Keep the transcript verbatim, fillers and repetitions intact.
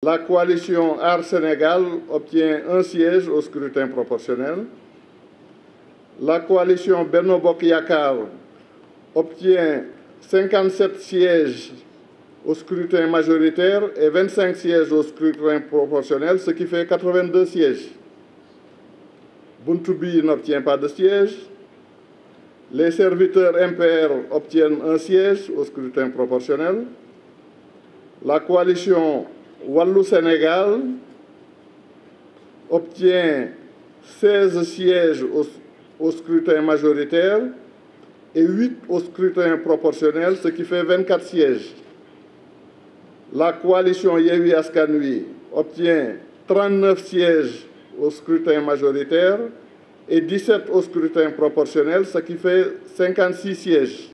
La coalition Aar Sénégal obtient un siège au scrutin proportionnel. La coalition Benno Bokk Yakaar obtient cinquante-sept sièges au scrutin majoritaire et vingt-cinq sièges au scrutin proportionnel, ce qui fait quatre-vingt-deux sièges. Buntu Bi n'obtient pas de siège. Les serviteurs M P R obtiennent un siège au scrutin proportionnel. La coalition Wallu Sénégal obtient seize sièges au, au scrutin majoritaire et huit au scrutin proportionnel, ce qui fait vingt-quatre sièges. La coalition Yewwi Askan Wi obtient trente-neuf sièges au scrutin majoritaire et dix-sept au scrutin proportionnel, ce qui fait cinquante-six sièges.